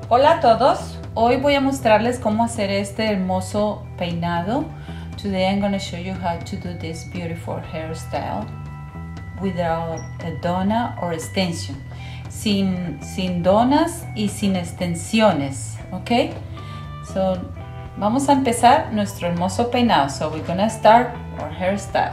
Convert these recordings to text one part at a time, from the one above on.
Hola a todos, hoy voy a mostrarles cómo hacer este hermoso peinado. Today I'm going to show you how to do this beautiful hairstyle without a dona or extension. Sin donas y sin extensiones, ¿ok? So, vamos a empezar nuestro hermoso peinado. So we're going to start our hairstyle.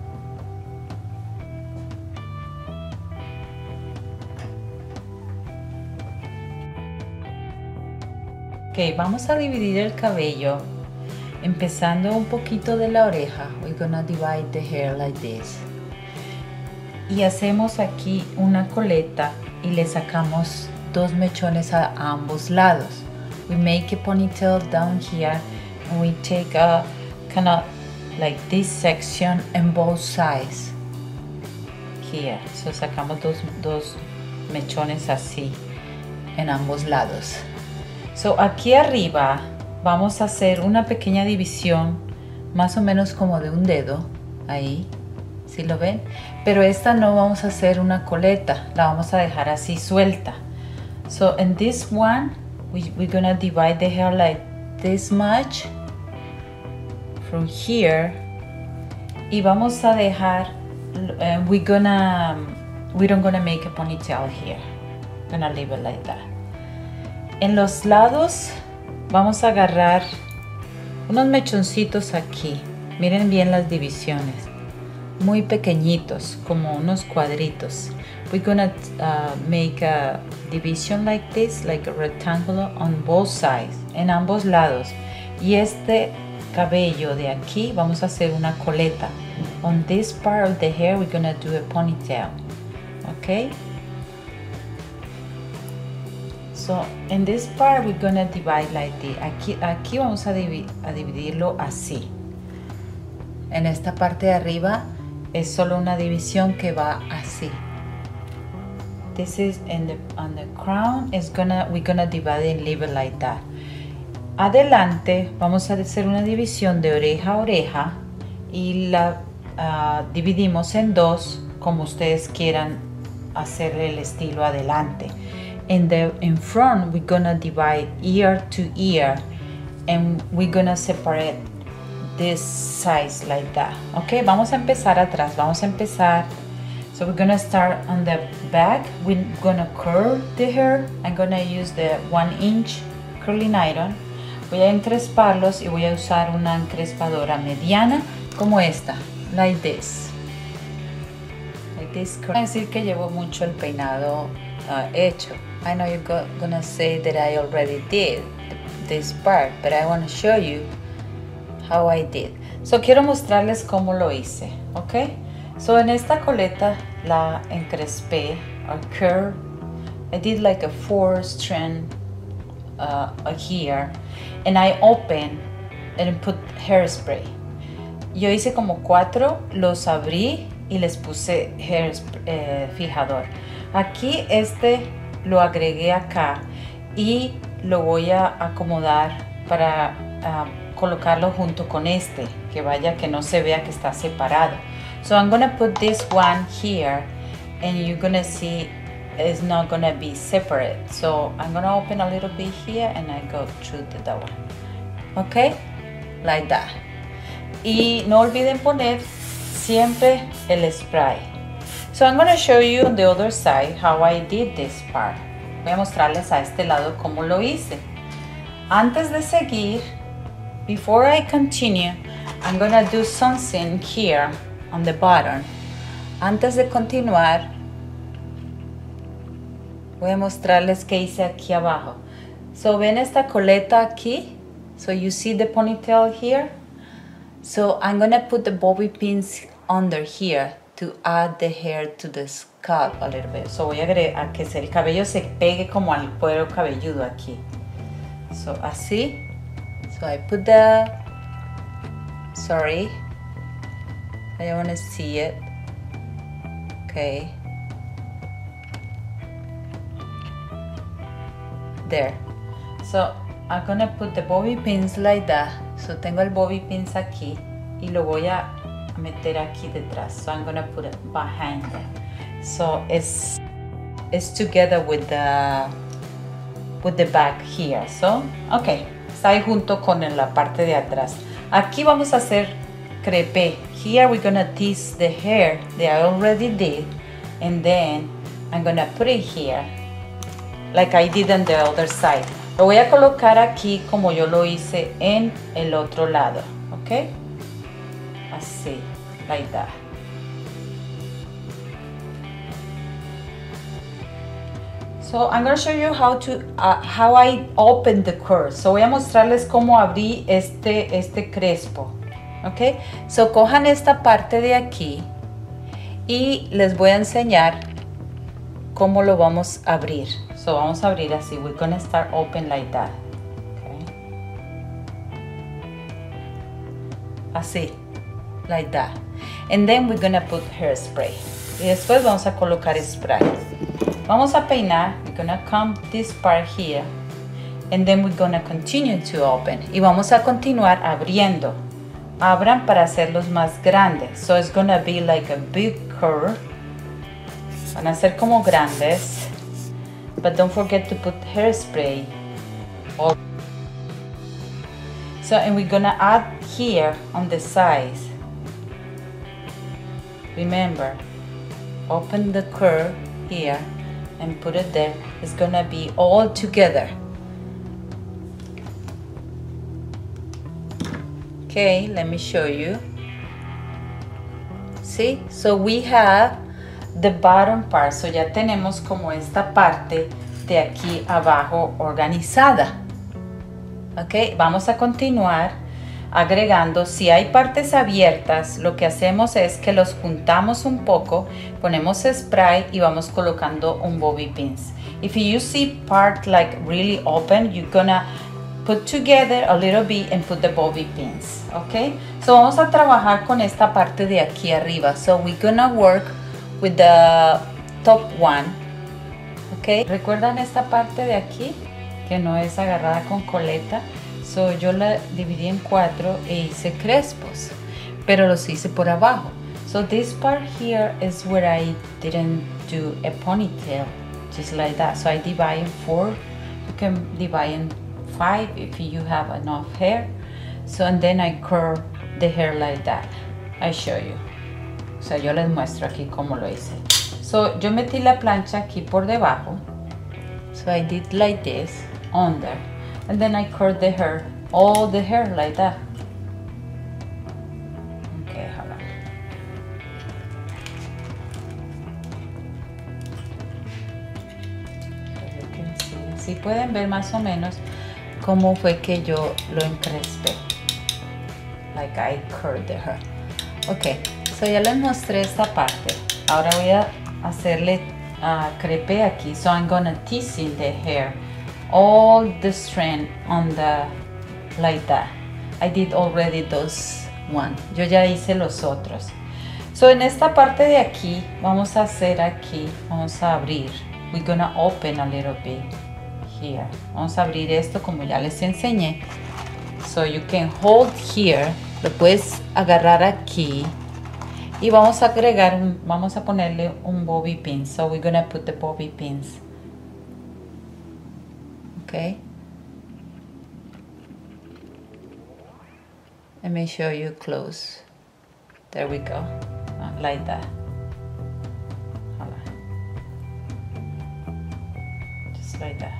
Ok, vamos a dividir el cabello empezando un poquito de la oreja. We're gonna divide the hair like this. Y hacemos aquí una coleta y le sacamos dos mechones a ambos lados. We make a ponytail down here and we take a kind of like this section in both sides. Here. So sacamos dos mechones así en ambos lados. So, aquí arriba vamos a hacer una pequeña división, más o menos como de un dedo, ahí, ¿sí lo ven? Pero esta no vamos a hacer una coleta, la vamos a dejar así suelta. So, in this one, we're gonna divide the hair like this much from here, y vamos a dejar, we don't gonna make a ponytail here, gonna leave it like that. En los lados vamos a agarrar unos mechoncitos aquí. Miren bien las divisiones. Muy pequeñitos, como unos cuadritos. We're gonna make a division like this, like a rectangle on both sides, en ambos lados. Y este cabello de aquí vamos a hacer una coleta. On this part of the hair we're gonna do a ponytail. Okay? So, in this part we're gonna divide like this. Aquí vamos a dividirlo así. En esta parte de arriba es solo una división que va así. This is on the crown we're gonna divide and leave it like that. Adelante vamos a hacer una división de oreja a oreja y la dividimos en dos, como ustedes quieran hacer el estilo adelante. In front we're gonna divide ear to ear and we're gonna separate this size like that. Okay, vamos a empezar atrás. So we're gonna start on the back. We're gonna curl the hair. I'm gonna use the 1-inch curling iron. Voy a encresparlos y voy a usar una encrespadora mediana como esta, like this. Voy a decir que llevo mucho el peinado hecho. I know you're gonna say that I already did this part, but I want to show you how I did. So quiero mostrarles cómo lo hice, ¿ok? So en esta coleta la encrespé, or curl. I did like a 4-strand here, and I opened and put hairspray. Yo hice como 4, los abrí y les puse fijador. Aquí lo agregué acá y lo voy a acomodar para colocarlo junto con que no se vea que está separado. So I'm gonna put this one here and you're gonna see it's not gonna be separate. So I'm gonna open a little bit here and I go through the door. Okay, like that. Y no olviden poner siempre el spray. So I'm going to show you on the other side how I did this part. Voy a mostrarles a este lado cómo lo hice. Antes de seguir, before I continue, I'm going to do something here on the bottom. Antes de continuar, voy a mostrarles qué hice aquí abajo. So ven esta coleta aquí. So you see the ponytail here. So I'm going to put the bobby pins under here to add the hair to the scalp a little bit. So voy a agregar que el cabello se pegue como al cuero cabelludo aquí. So así. So I put sorry, I don't want to see it. Okay. There. So I'm gonna put the bobby pins like that. So tengo el bobby pins aquí y lo voy a meter aquí detrás. So I'm gonna put it behind them. So it's together with the with the back here. So, okay, está ahí junto con la parte de atrás. Aquí vamos a hacer crepé. Here we're gonna tease the hair that I already did, and then I'm gonna put it here like I did on the other side. Lo voy a colocar aquí como yo lo hice en el otro lado, ok, así, like that. So I'm going to show you how I open the curl. So voy a mostrarles cómo abrí este crespo. Ok, so cojan esta parte de aquí y les voy a enseñar cómo lo vamos a abrir. So vamos a abrir así. We're going to start open like that. Okay. Así, like that. And then we're going to put hairspray. Y después vamos a colocar spray. Vamos a peinar. We're gonna comb this part here, and then we're gonna continue to open. Y vamos a continuar abriendo. Abran para hacerlos más grandes. So it's gonna be like a big curl. Van a ser como grandes. But don't forget to put hairspray. So, and we're gonna add here on the sides. Remember, open the curl here and put it there. It's gonna be all together. Okay, let me show you. See, so we have the bottom part. So ya tenemos como esta parte de aquí abajo organizada. Ok, vamos a continuar agregando. Si hay partes abiertas, lo que hacemos es que los juntamos un poco, ponemos spray y vamos colocando un bobby pins. If you see part like really open, you're gonna put together a little bit and put the bobby pins. Okay, so vamos a trabajar con esta parte de aquí arriba. So we're gonna work with the top one. Okay, ¿recuerdan esta parte de aquí que no es agarrada con coleta? So, yo la dividí en 4 e hice crespos, pero los hice por abajo. So this part here is where I didn't do a ponytail, just like that. So I divide in 4. You can divide in 5 if you have enough hair. So and then I curl the hair like that. I show you. O sea, yo les muestro aquí cómo lo hice. So yo metí la plancha aquí por debajo. So I did like this under. And then I curl the hair, all the hair like that. Okay, hold on. So you can see. Si pueden ver más o menos cómo fue que yo lo encrespé. Like I curled the hair. Okay, so ya les mostré esta parte. Ahora voy a hacerle crepe aquí. So I'm gonna tease in the hair. All the strand on the like that. I did already those one. Yo ya hice los otros. So en esta parte de aquí vamos a hacer aquí, vamos a abrir. We're gonna open a little bit here. Vamos a abrir esto como ya les enseñé. So you can hold here. Lo puedes agarrar aquí y vamos a agregar vamos a ponerle un bobby pin. So we're gonna put the bobby pins. Okay, let me show you close. There we go, like that. Hold on. Just like that.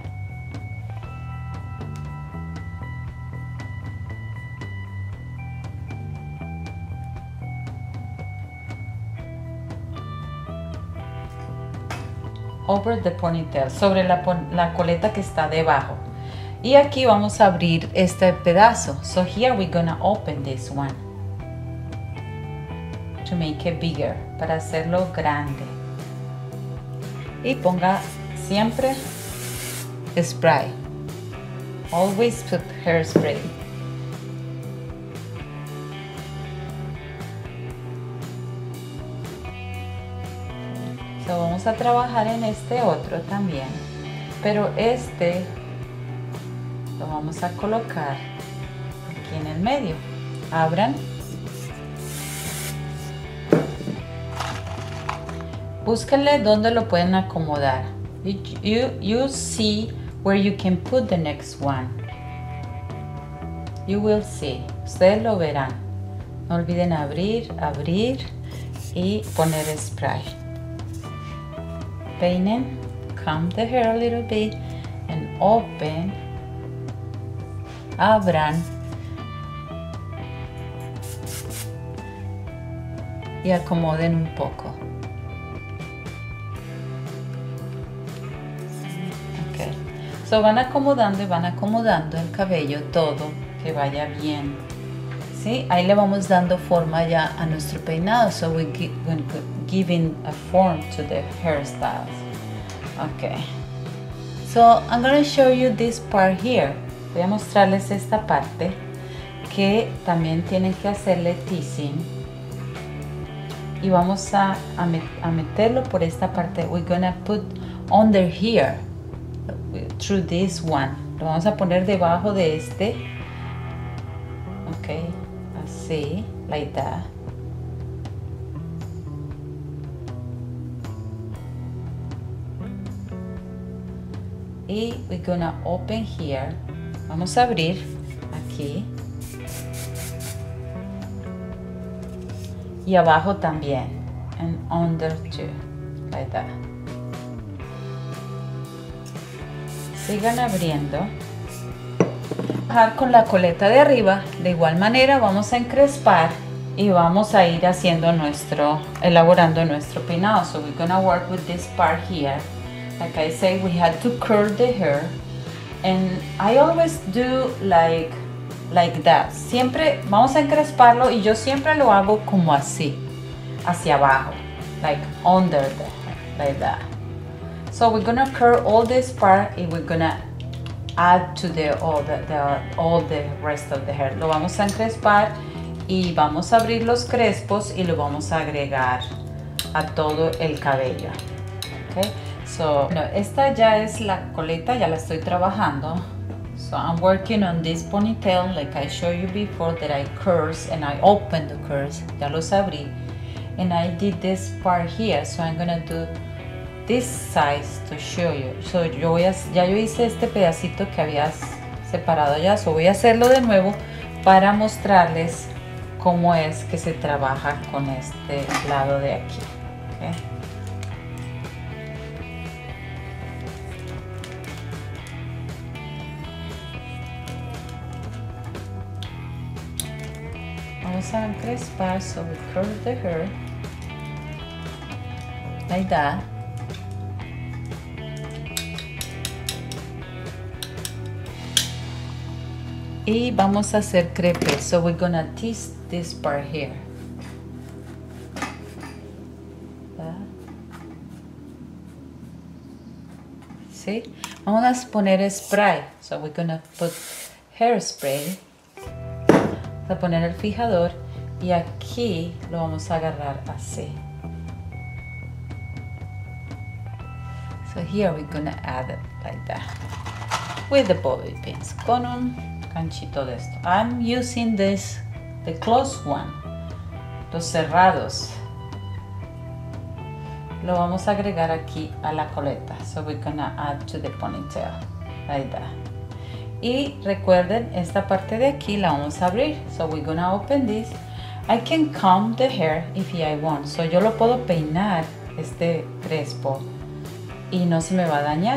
Over the ponytail, sobre la coleta que está debajo. Y aquí vamos a abrir este pedazo. So here we're gonna open this one to make it bigger, para hacerlo grande. Y ponga siempre spray. Always put hairspray. So vamos a trabajar en este otro también, pero este lo vamos a colocar aquí en el medio. Abran, búsquenle dónde lo pueden acomodar. You see where you can put the next one. You will see. Ustedes lo verán. No olviden abrir y poner spray. Peinen, comb the hair a little bit and open. Abran y acomoden un poco. Okay. So van acomodando y van acomodando el cabello todo que vaya bien. ¿Sí? Ahí le vamos dando forma ya a nuestro peinado. So we're giving a form to the hairstyles. Okay. So I'm going to show you this part here. Voy a mostrarles esta parte que también tienen que hacerle teasing. Y vamos a meterlo por esta parte. We're gonna put under here through this one. Lo vamos a poner debajo de este. Ok, así, like that. Y we're gonna open here. Vamos a abrir aquí. Y abajo también. And under too. Like that. Sigan abriendo. Bajar con la coleta de arriba. De igual manera vamos a encrespar. Y vamos a ir haciendo elaborando nuestro peinado. So we're gonna work with this part here. Like I say, we had to curl the hair. And I always do like that. Siempre vamos a encresparlo y yo siempre lo hago como así, hacia abajo, like under the hair, like that. So we're gonna curl all this part and we're gonna add to all the rest of the hair. Lo vamos a encrespar y vamos a abrir los crespos y lo vamos a agregar a todo el cabello. Okay. So, no, esta ya es la coleta, ya la estoy trabajando. So I'm working on this ponytail like I showed you before that I curls and I opened the curls. Ya los abrí. And I did this part here. So I'm gonna do this size to show you. So yo hice este pedacito que había separado ya. So voy a hacerlo de nuevo para mostrarles cómo es que se trabaja con este lado de aquí. Okay. Vamos a encrespar, so we curl the hair like that. Y vamos a hacer crepe, so we're gonna tease this part here. ¿Sí? Vamos a poner spray, so we're gonna put hairspray. A poner el fijador y aquí lo vamos a agarrar así. So here we're gonna add it like that with the bobby pins con un ganchito de esto. I'm using the closed one, los cerrados. Lo vamos a agregar aquí a la coleta. So we're gonna add to the ponytail like that. Y recuerden, esta parte de aquí la vamos a abrir. So we're gonna open this. I can comb the hair if I want. So yo lo puedo peinar, este crespo, y no se me va a dañar.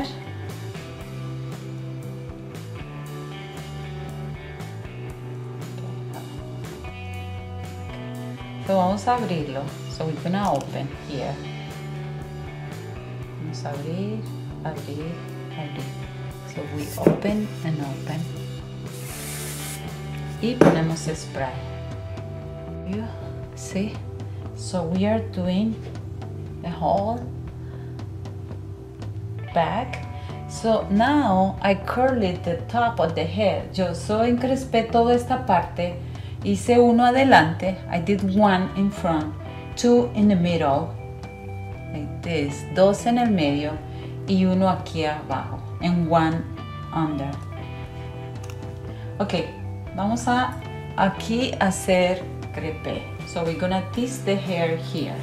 So vamos a abrirlo. So we're gonna open here. Vamos a abrir, abrir, abrir. So we open and open. Y ponemos spray. You see? So we are doing the whole back. So now I curled the top of the hair. Yo encrespé toda esta parte. Hice uno adelante. I did one in front, two in the middle, like this. Dos en el medio y uno aquí abajo. And one under. Ok, vamos a aquí hacer crepe. So we're gonna tease the hair here.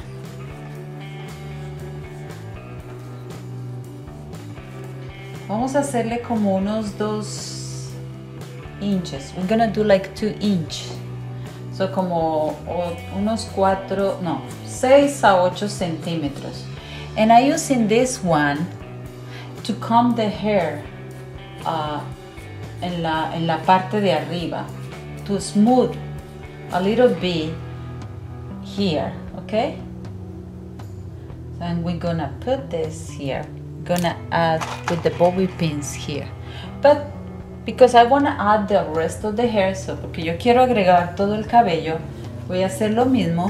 Vamos a hacerle como unos 2 inches. We're gonna do like 2 inches. So como unos 6 a 8 centímetros. And I'm using this one to comb the hair en la parte de arriba, to smooth a little bit here, okay? So, and we're gonna put this here. Gonna add with the bobby pins here, but because I want to add the rest of the hair, so porque yo quiero agregar todo el cabello, voy a hacer lo mismo.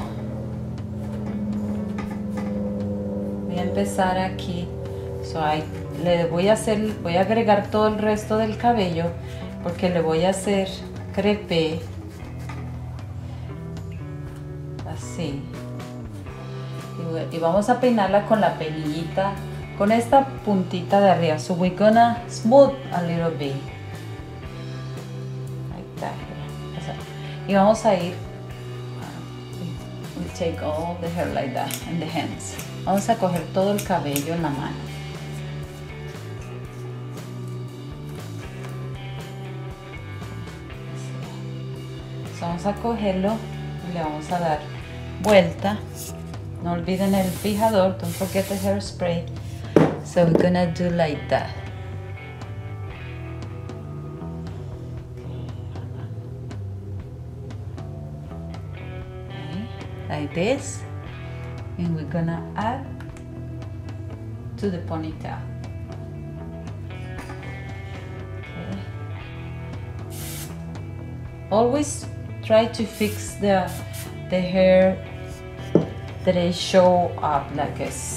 Voy a empezar aquí, so voy a agregar todo el resto del cabello porque le voy a hacer crepé así, y vamos a peinarla con la peinillita, con esta puntita de arriba. So we're gonna smooth a little bit like that. Y vamos a ir, we take all the hair like that in the hands. Vamos a coger todo el cabello en la mano. So vamos a cogerlo y le vamos a dar vuelta. No olviden el fijador, don't forget the hairspray. So we're gonna do like that. Okay, like this. And we're gonna add to the ponytail. Okay. Always try to fix the hair that it show up like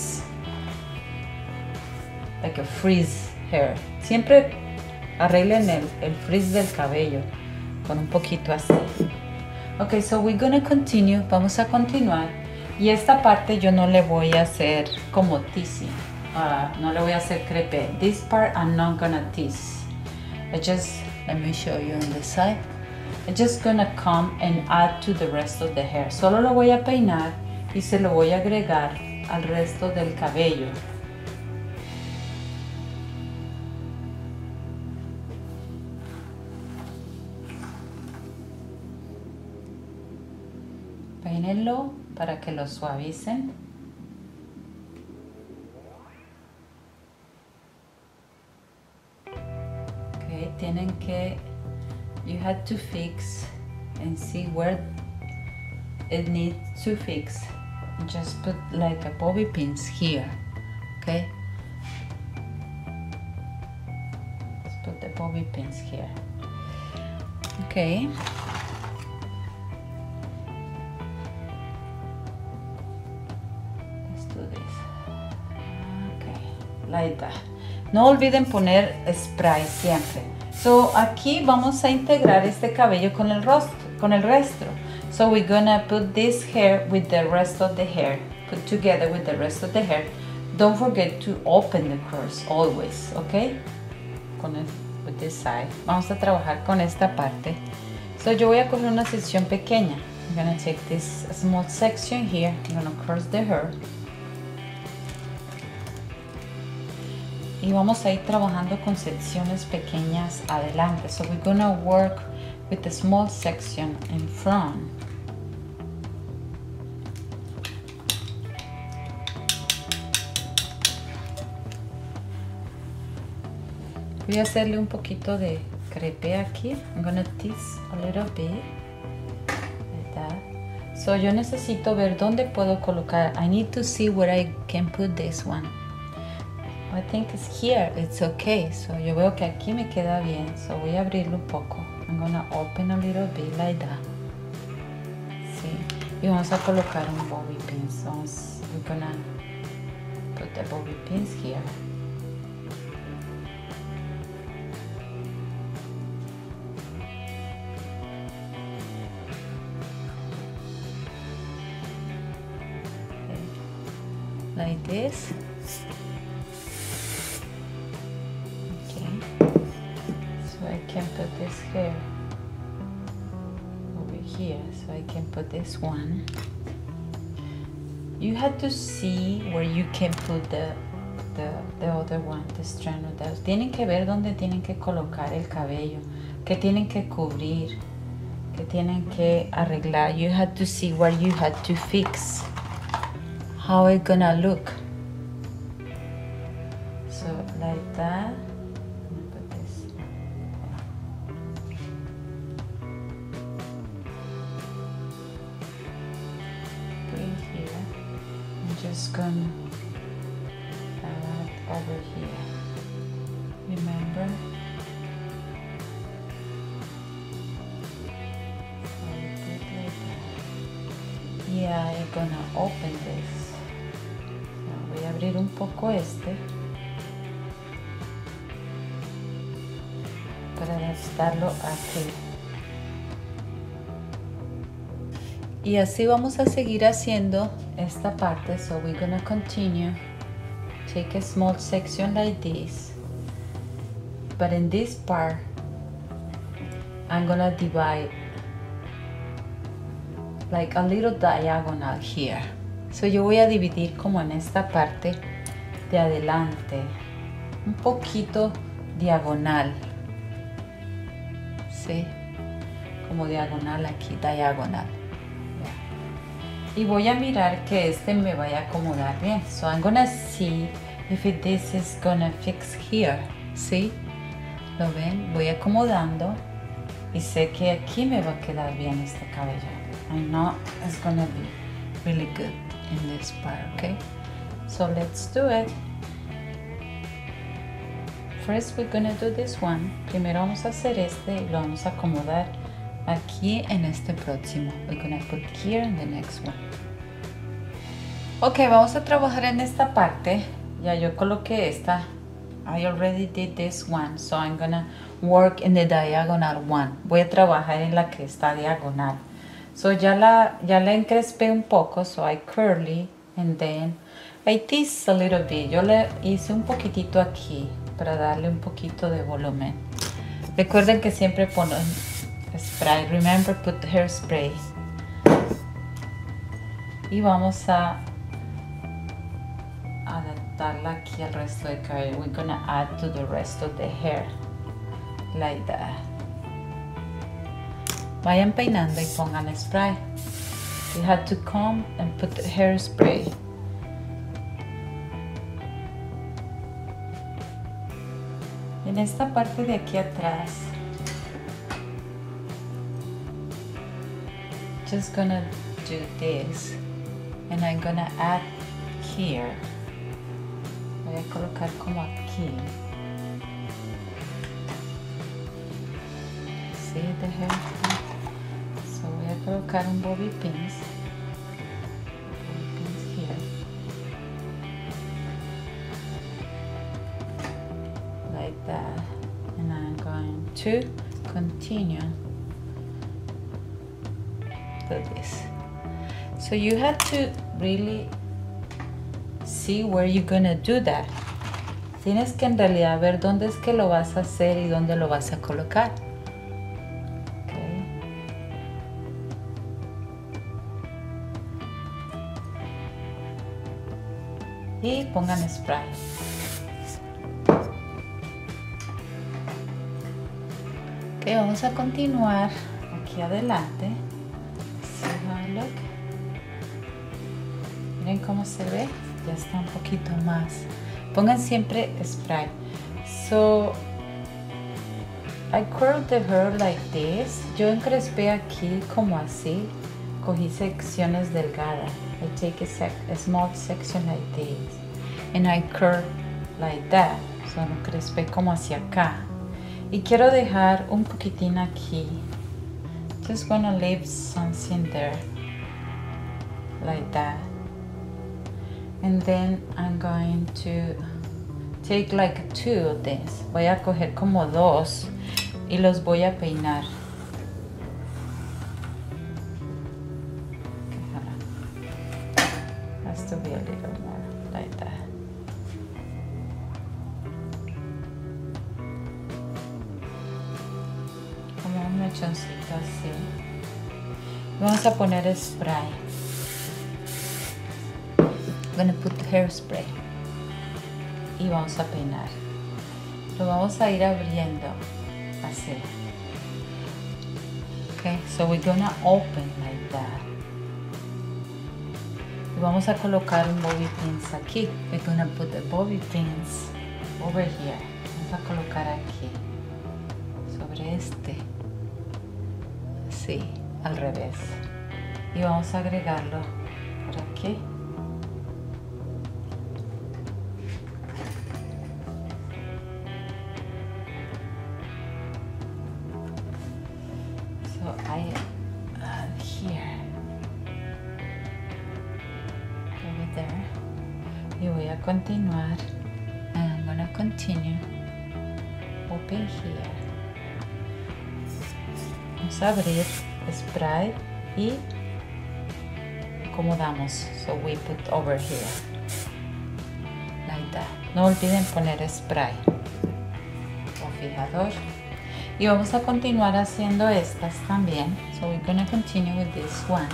a frizz hair. Siempre arreglen el frizz del cabello con un poquito así. Ok, so we're gonna continue. Vamos a continuar. Y esta parte yo no le voy a hacer como teasing. No le voy a hacer crepe. This part I'm not gonna tease. Let me show you on the side. I'm just gonna come and add to the rest of the hair. Solo lo voy a peinar y se lo voy a agregar al resto del cabello. Peínenlo para que lo suavicen. Okay, you had to fix and see where it needs to fix. Just put like a bobby pins here, okay? Let's put the bobby pins here. Okay. Let's do this. Okay, like that. No olviden poner spray siempre. So aquí vamos a integrar este cabello con el resto. So we're gonna put this hair with the rest of the hair, put together with the rest of the hair. Don't forget to open the curls always, okay? With this side. Vamos a trabajar con esta parte. So yo voy a coger una sección pequeña. I'm gonna take this small section here. I'm gonna cross the hair. Y vamos a ir trabajando con secciones pequeñas adelante. So we're gonna work with the small section in front. Voy a hacerle un poquito de crepe aquí. I'm gonna tease a little bit. Like that. So yo necesito ver dónde puedo colocar. I need to see where I can put this one. I think it's here. It's okay. So yo veo que aquí me queda bien. So voy a abrirlo un poco. I'm gonna open a little bit like that. Sí. Y vamos a colocar un bobby pin. So we're gonna put the bobby pins here. Like this. Okay, so I can put this hair over here, so I can put this one. You have to see where you can put the other one, the strand of those. Tienen que ver dónde tienen que colocar el cabello, que tienen que cubrir, que tienen que arreglar. You had to see where you had to fix, how it's gonna look. So like that. Put this. Put it here. I'm just gonna add over here. Remember? Yeah, I'm gonna open this. Voy a abrir un poco este para adaptarlo aquí. Y así vamos a seguir haciendo esta parte. So we're gonna continue. Take a small section like this. But in this part, I'm gonna divide like a little diagonal here. So yo voy a dividir como en esta parte de adelante, un poquito diagonal, ¿sí? Como diagonal aquí, diagonal. Yeah. Y voy a mirar que este me vaya a acomodar bien. So I'm gonna see if this is gonna fix here, ¿sí? ¿Lo ven? Voy acomodando y sé que aquí me va a quedar bien este cabello. I know it's gonna be really good in this part, okay? So let's do it. First we're gonna do this one. Primero vamos a hacer este y lo vamos a acomodar aquí en este próximo. We're gonna put here in the next one. Ok, vamos a trabajar en esta parte. Ya yo coloqué esta. I already did this one, so I'm gonna work in the diagonal one. Voy a trabajar en la que está diagonal. So ya la encrespé un poco, so I curly and then I tease a little bit. Yo le hice un poquitito aquí para darle un poquito de volumen. Recuerden que siempre ponen spray. Remember, put hairspray. Y vamos a adaptarla aquí al resto del cabello. We're gonna add to the rest of the hair like that. Vayan peinando y pongan spray. You have to comb and put the hairspray. En esta parte de aquí atrás, just gonna do this, and I'm gonna add here. Voy a colocar como aquí. See the hair? So voy a colocar un bobby pins. Bobby pins here. Like that. And I'm going to continue do this. So you have to really see where you're gonna do that. Tienes que en realidad ver dónde es que lo vas a hacer y dónde lo vas a colocar. Y pongan spray. Ok, vamos a continuar aquí adelante. See how I look. Miren cómo se ve, ya está un poquito más. Pongan siempre spray. So I curled the hair like this. Yo encrespé aquí como así. Cogí secciones delgadas. I take a small section like this. And I curl like that. So lo encrespé como hacia acá. Y quiero dejar un poquitín aquí. Just gonna leave something there. Like that. And then I'm going to take like 2 of this. Voy a coger como 2 y los voy a peinar. Has to be a little more like that. Como un mechoncito así. Vamos a poner spray. I'm gonna put hairspray. y vamos a peinar. Lo vamos a ir abriendo así. Okay, so we're gonna open like that. Y vamos a colocar un bobby pins aquí. We're gonna put the bobby pins over here. Vamos a colocar aquí sobre este, así, al revés. Y vamos a agregarlo por aquí. So I add here, over there. Y voy a continuar. I'm gonna continue open here. Vamos a abrir spray y acomodamos. So we put over here like that. No olviden poner spray o fijador. Y vamos a continuar haciendo estas también. So we're gonna continue with this one.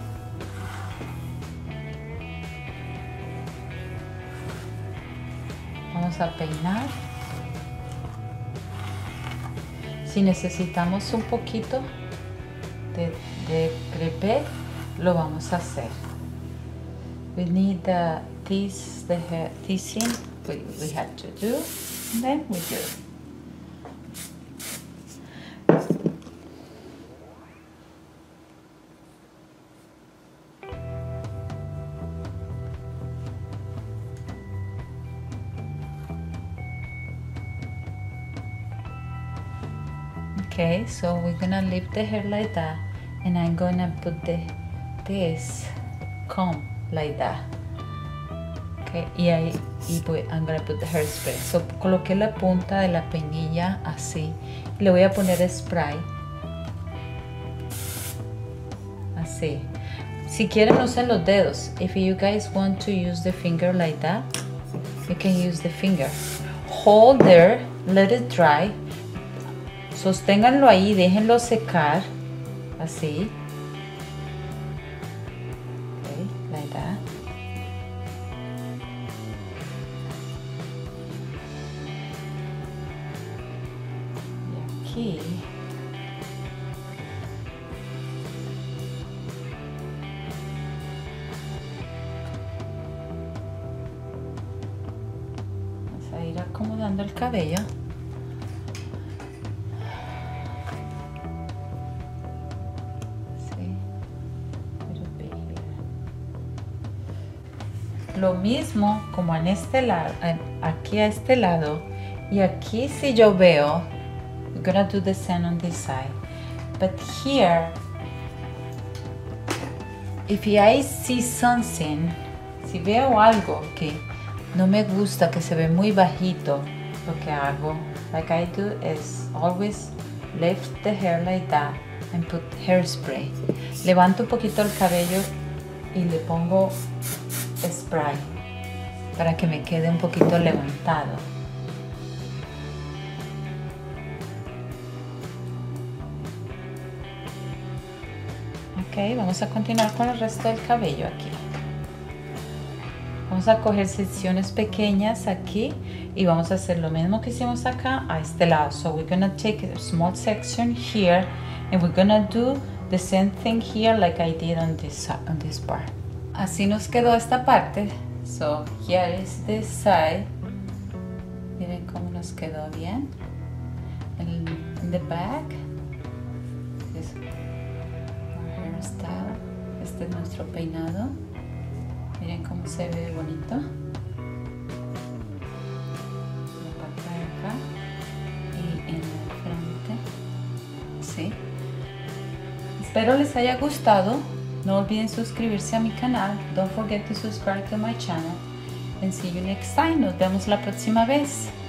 Vamos a peinar. Si necesitamos un poquito de crepé, lo vamos a hacer. We need this, the hair, teasing we have to do, and then we do. Okay, so we're gonna leave the hair like that, and I'm gonna put this comb like that. Okay, I'm gonna put the hairspray. So coloqué la punta de la peinilla así. Le voy a poner spray. Así. Si quieren usen los dedos. If you guys want to use the finger like that, you can use the finger. Hold there, let it dry. Sosténganlo ahí, déjenlo secar, así. Okay, like that. Y aquí. Vamos a ir acomodando el cabello. Lo mismo como en este lado, aquí a este lado, y aquí si yo veo, we're gonna do the same on this side, but here, if I see something, si veo algo que no me gusta, que se ve muy bajito, lo que hago, like I do, is always lift the hair like that and put hairspray. Levanto un poquito el cabello y le pongo spray para que me quede un poquito levantado. Ok, vamos a continuar con el resto del cabello aquí. Vamos a coger secciones pequeñas aquí y vamos a hacer lo mismo que hicimos acá a este lado. So we're gonna take a small section here and we're gonna do the same thing here like I did on this part. Así nos quedó esta parte. So here is this side. Miren cómo nos quedó bien. In the back. This our hairstyle. Este es nuestro peinado. Miren cómo se ve bonito. La parte de acá y en el frente. Sí. Espero les haya gustado. No olviden suscribirse a mi canal. Don't forget to subscribe to my channel. And see you next time. Nos vemos la próxima vez.